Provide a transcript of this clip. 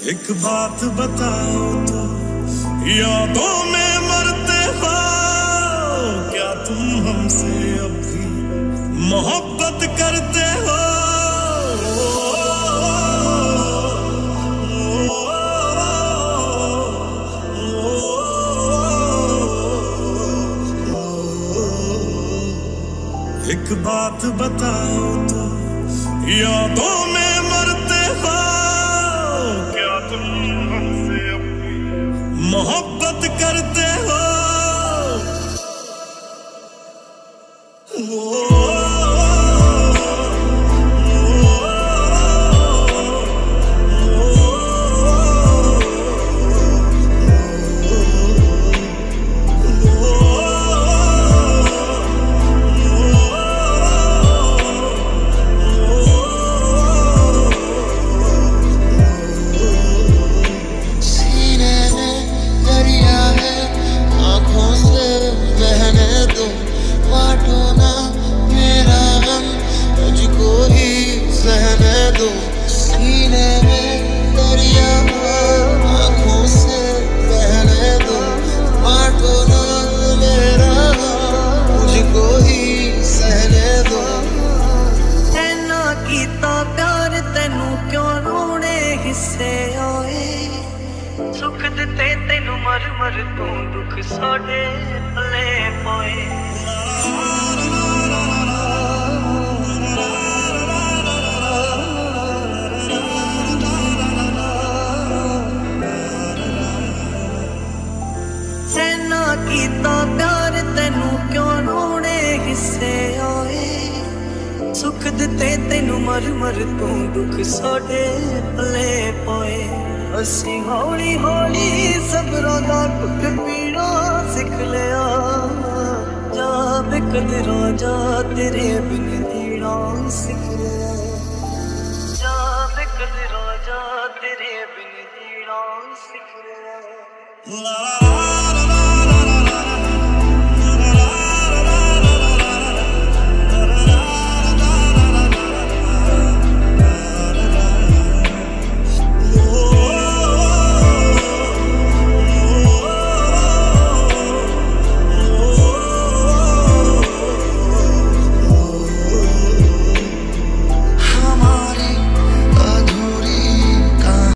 एक बात बताओ तो, यादों में मरते हो क्या तुम हमसे अब भी मोहब्बत करते हो? एक बात बताओ तो, यादों में मरते हो क्या तुम हमसे अपनी मोहब्बत करते हो? सुख दिते तेनू मर मर तू दुख साडे पले पाए। सैना कीता प्यार तेनू क्यों रोने हिस्से आए। सुख दिते तेनू मर मर तू दुख साडे पले पाए। असी हौली हौली सबरों दा घुट पीना सिख लिया। जा बेकदरा जा तेरे बिन जीना सिख लिया। जा बेकदरा जा तेरे बिन जीना सिख लिया।